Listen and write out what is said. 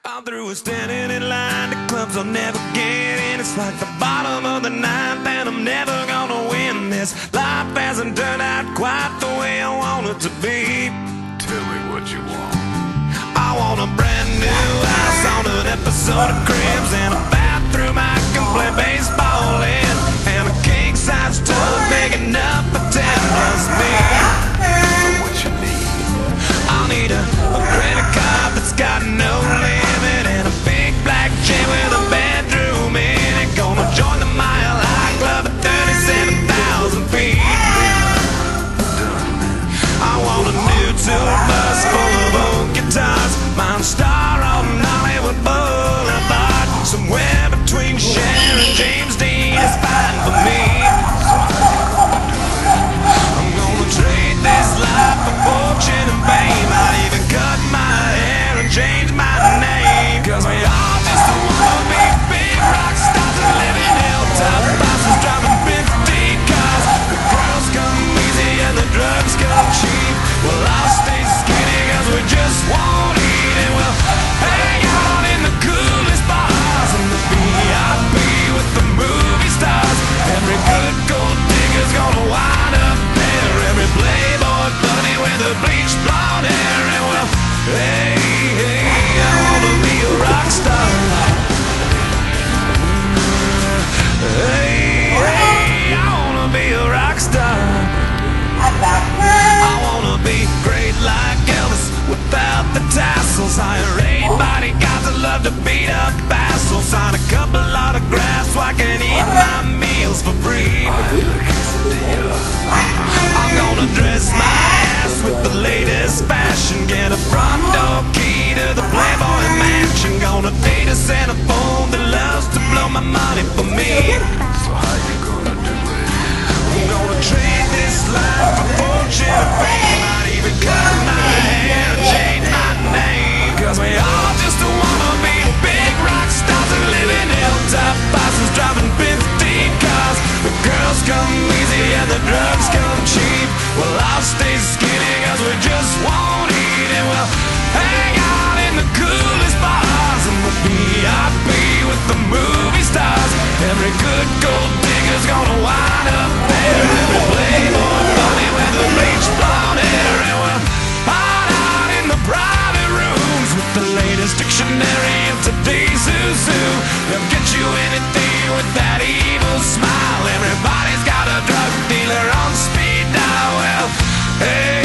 I'm through with standing in line to clubs I'll never get in. It's like the bottom of the ninth and I'm never gonna win this. Life hasn't turned out quite the way I want it to be. Tell me what you want. I want a brand new house on an episode of Cribs, and a bathroom I can play baseball in, and a king-size tub big enough for 10 plus me. What you need? I'll need a credit card that's got no limit, and a big black chain with a bedroom in it. Gonna join the Mile High Club at 37,000 feet. I want a new tour bus full of old guitars, mine star on Hollywood Boulevard. Somewhere between Cher and James Dean is fine for me. I'm gonna trade this life for fortune and fame. I'd even cut my hair and change my name, 'cause we all just wanna be big rock stars and live in hilltop houses, driving 15 cars. The girls come easy and the drugs come cheap. Well, I'll stay skinny 'cause we just won't eat, and we'll hang out in the coolest bars and the VIP with the movie stars. Every good gold digger's gonna wind up there, every playboy bunny with the bleached blonde hair. And well, hey, hey, I wanna be a rock star. Hey, hey, I wanna be a rock star. I wanna be great like Elvis without the tassels. Hire 8 bodyguards that love to beat up assholes. Sign a couple autographs so I can eat my meals for free. I'm gonna dress my ass with the latest fashion, get a front door key to the Playboy Mansion. Gonna date a centerfold that loves to blow my money for me. So how you gonna do it? I'm gonna trade this life for fortune and fame. I'd even cut my hair and change my name, 'cause we all just wanna be big rock stars and live in hilltop houses, driving 15 cars. The girls come easy and the drugs come cheap. Well, I'll stay skinny 'cause we just won't eat, and we'll hang out in the coolest bars and the VIP with the movie stars. Every good gold digger's gonna wind up there, every playboy bunny with the bleached blonde hair. And we'll hide out in the private rooms with the latest dictionary of today's who's who. They'll get you anything with that evil smile. Everybody's got a drug dealer on speed dial. Well, hey,